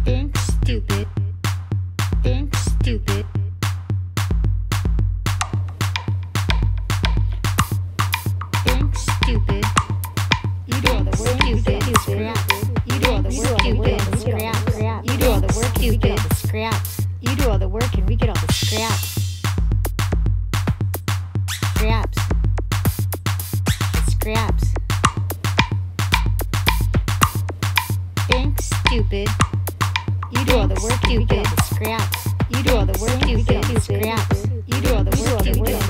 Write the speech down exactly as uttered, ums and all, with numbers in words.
Think stupid. Think stupid. Think stupid. You do all the work, stupid. You do all the work, stupid. You do all the work, stupid. Scraps. You do all the work and we get all the scraps. Scraps. Scraps. Think stupid. You do all the work, stupid. Scraps. You do all the work, stupid. Scraps. You do all the work, stupid.